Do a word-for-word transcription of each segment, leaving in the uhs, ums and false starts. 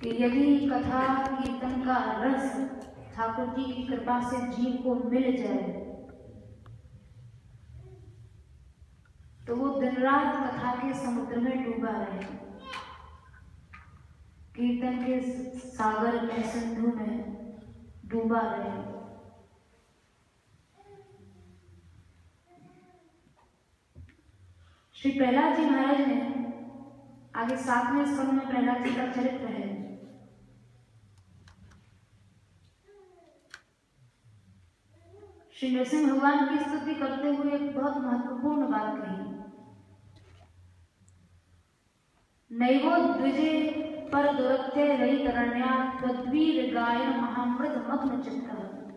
कि यदि कथा कीर्तन का रस ठाकुर जी की कृपा से जीव को मिल जाए तो वो दिन रात कथा के समुद्र में डूबा रहे, कीर्तन के सागर में, सिंधु में डूबा रहे। श्री प्रहलाद जी महाराज ने आगे सातवें स्कंद में प्रहलाद जी का चरित्र है। श्री नरसिंह भगवान की स्तुति करते हुए एक बहुत महत्वपूर्ण बात कही, नैवो द्विजे पर दुरत्य रई तरण्या तद्वीर गायन महामृत मग्न चित्तः।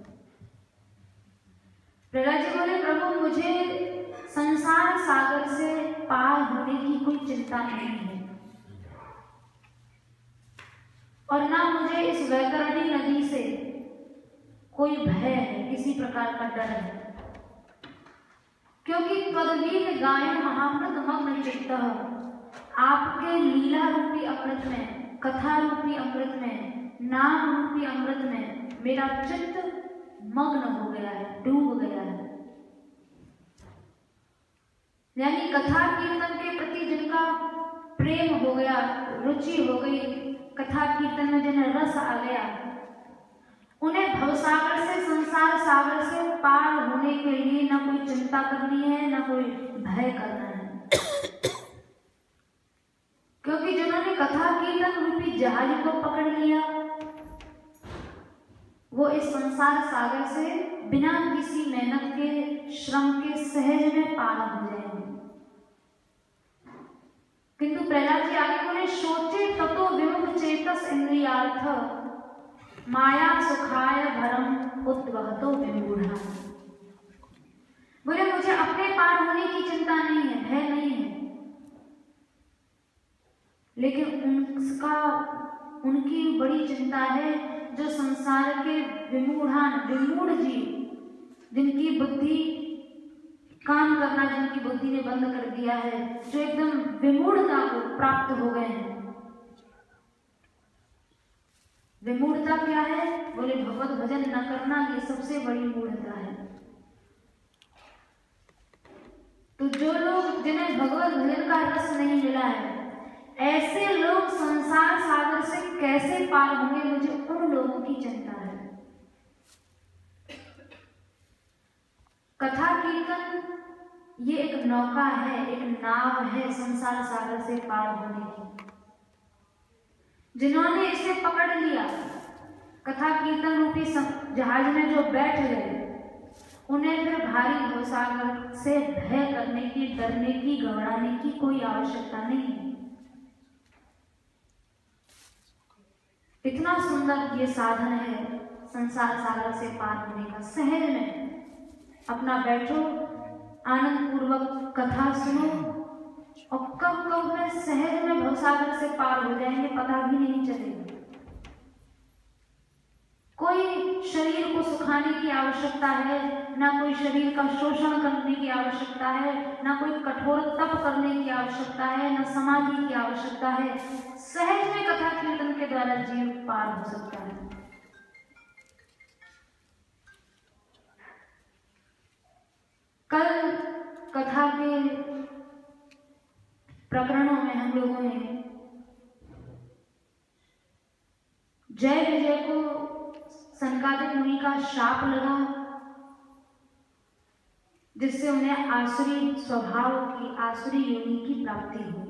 प्रहलाद जी बोले, प्रभु मुझे संसार सागर से पार होने की कोई चिंता नहीं है और ना मुझे इस वैतरणी नदी से कोई भय है, किसी प्रकार का डर है, क्योंकि तद्वीर गायन महामृत मग्न चित्तः, आपके लीला रूपी अमृत में, कथा रूपी अमृत में, नाम रूपी अमृत में मेरा चित्त मग्न हो गया है, डूब गया है। यानी कथा कीर्तन के प्रति जिनका प्रेम हो गया, रुचि हो गई, कथा कीर्तन में जिन्हें रस आ गया, उन्हें भवसागर से, संसार सागर से पार होने के लिए ना कोई चिंता करनी है, ना कोई भय करना है, क्योंकि जिन्होंने कथा कीर्तन रूपी जहाज को पकड़ लिया वो इस संसार सागर से बिना किसी मेहनत के, श्रम के सहज में पार हो जाएंगे। किंतु प्रहलाद जी आगे बोले, सोचे ततो विमुख चेतस इंद्रियार्थ माया सुखाय भरम उद्वहतो विमूढ़ा। बोले मुझे अपने पार होने की चिंता नहीं है, भय नहीं है, लेकिन उनका उनकी बड़ी चिंता है जो संसार के विमूढ़ान, विमूढ़ जीव, जिनकी बुद्धि काम करना, जिनकी बुद्धि ने बंद कर दिया है, जो एकदम विमूढ़ता को प्राप्त हो गए हैं। विमूढ़ता क्या है? बोले भगवत भजन न करना, ये सबसे बड़ी मूढ़ता है। तो जो लोग, जिन्हें भगवत भजन का रस नहीं मिला है, ऐसे लोग संसार सागर से कैसे पार होंगे, मुझे उन लोगों की चिंता है। कथा कीर्तन ये एक नौका है, एक नाव है संसार सागर से पार होने की। जिन्होंने इसे पकड़ लिया, कथा कीर्तन रूपी जहाज में जो बैठ गए, उन्हें फिर भारी भवसागर से भय करने की, डरने की, घबराने की कोई आवश्यकता नहीं है। इतना सुंदर ये साधन है संसार सागर से पार होने का। सहज में अपना बैठो, आनंद पूर्वक कथा सुनो और कब कब में सहज में भवसागर से पार हो जाएंगे, पता भी नहीं चलेगा। कोई शरीर को सुखाने की आवश्यकता है, ना कोई शरीर का शोषण करने की आवश्यकता है, ना कोई कठोर तप करने की आवश्यकता है, ना समाधि की आवश्यकता है। सहज में कथा कीर्तन के द्वारा जीव पार हो सकता है। कल कथा के प्रकरणों में हम लोगों ने जय विजय को सनकादिक मुनि का शाप लगा, जिससे उन्हें आसुरी स्वभाव की, आसुरी योनि की प्राप्ति हुई।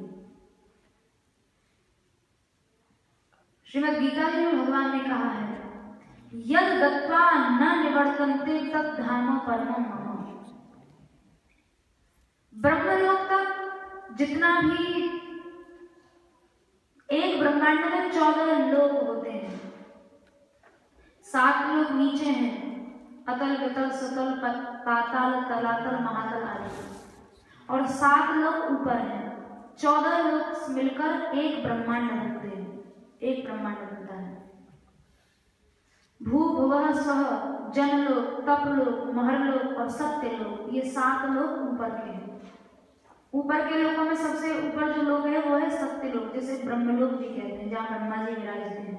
श्रीमद् गीता जी में भगवान ने कहा है, यद दत्वा न निवर्तन्ते तत् धाम परमं मम। ब्रह्मलोक तक जितना भी, एक ब्रह्मांड में चौदह लोक होते हैं। सात लोग नीचे हैं, अतल वितल सुतल पाताल तलातल महातल आदि, और सात लोग ऊपर हैं। चौदह लोग मिलकर एक ब्रह्मांड बनते हैं, एक ब्रह्मांड बनता है। भू भुवः स्वः, जनलोक, तपलोक, महरलोक और सत्यलोक, ये सात लोग ऊपर के हैं। ऊपर के लोगों में सबसे ऊपर जो लोग है वो है सत्य लोग, जिसे ब्रह्मलोक भी कहते हैं, जहाँ ब्रह्मा जी विराजते हैं।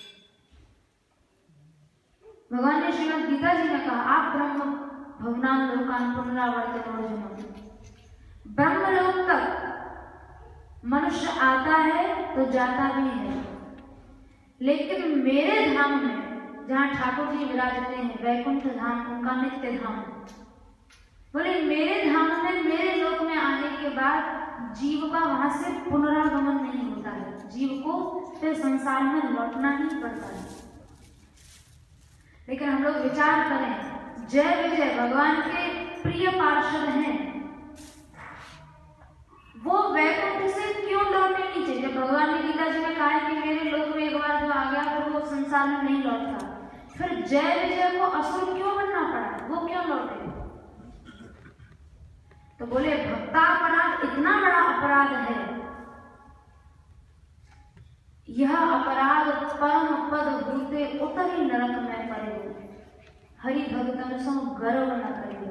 भगवान ने श्रीमद् गीता जी में कहा, आप ब्रह्म भवनान लोकान पुनरावर्तन अर्जुन, ब्रह्मलोक तक मनुष्य आता है तो जाता भी है, लेकिन मेरे धाम में जहाँ ठाकुर जी विराजते हैं, वैकुंठ धाम उनका नित्य धाम, बोले मेरे धाम में मेरे लोक में आने के बाद जीव का वहां से पुनरागमन नहीं होता है, जीव को फिर संसार में लौटना ही पड़ता है। लेकिन हम लोग विचार करें, जय विजय भगवान के प्रिय पार्षद हैं, वो वैकुंठ से क्यों लौटे नीचे? जब भगवान ने गीता जी में कहा है कि मेरे लोक में एक बार जो आ गया तो वो संसार में नहीं लौटता, फिर जय विजय को असुर क्यों बनना पड़ा? वो क्यों लौटे? तो बोले भक्तापराध इतना बड़ा अपराध है, यह अपराध परम पद भूते उतरी नरक में पड़े, हरि भगतन सो गर्व न करियो।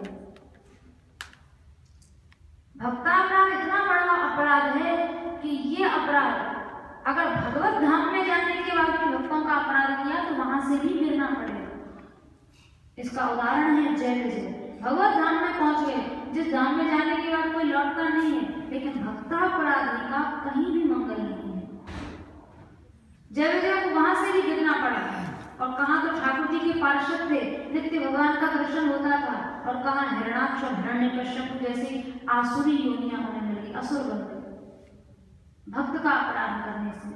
भक्तापराध इतना बड़ा अपराध है कि ये अपराध अगर भगवत धाम में जाने के बाद भी भक्तों का अपराध किया तो वहां से भी गिरना पड़ेगा। इसका उदाहरण है जय विजय। भगवत धाम में पहुंच गए, जिस धाम में जाने के बाद कोई लौटता नहीं है, लेकिन भक्तापराधी का कहीं भी मंगल नहीं है। जय विजय को वहां से भी गिरना पड़ा, और कहाँ तो ठाकुर जी के पार्षद थे, नित्य भगवान का दर्शन होता था, और कहाँ हिरण्याक्ष और हिरण्यकश्यप जैसी आसुरी योनियां होने लगी, असुर बन गए भक्त का अपराध करने से।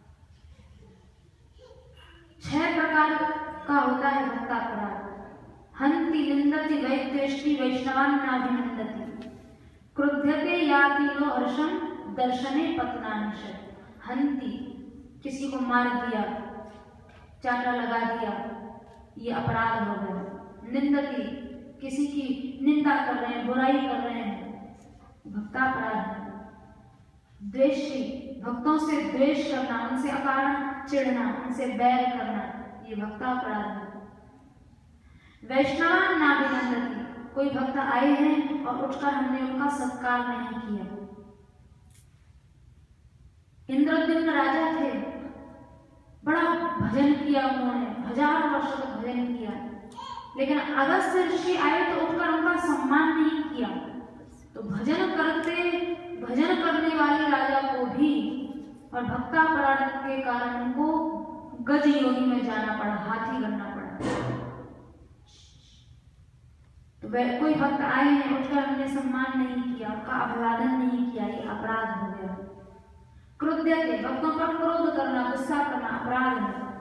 छह प्रकार का होता है भक्तापराध। हंति निंदति वैद्वेष्टि वैष्णवान् नाभिनंदति, क्रुध्यते याति नो हर्षं दर्शने पतनानिशत्। हंति किसी को मार दिया, चाटा लगा दिया, ये अपराध हो गया। निंदति किसी की निंदा कर रहे हैं, बुराई कर रहे हैं, भक्तापराध है। द्वेषी भक्तों से द्वेष करना, उनसे अकारण चिढ़ना, उनसे बैर करना, ये भक्तापराध है। वैष्णवान् नाभिनंदति, कोई भक्त आए हैं और उठकर हमने उनका सत्कार नहीं किया। इंद्रद्युम्न राजा थे, बड़ा भजन किया उन्होंने, हजारों वर्षों तक भजन किया, लेकिन अगस्त ऋषि आए तो उठकर उनका सम्मान नहीं किया। तो भजन करते भजन करने वाले राजा को भी और भक्तापराध के कारण उनको गज योनि में जाना पड़ा, हाथी बनना पड़ा। तो कोई भक्त आए हैं, उठकर हमने सम्मान नहीं किया, उनका अभिवादन नहीं किया, ये अपराध हो गया। क्रुद्ध थे, भक्तों पर क्रोध करना, गुस्सा करना अपराध है।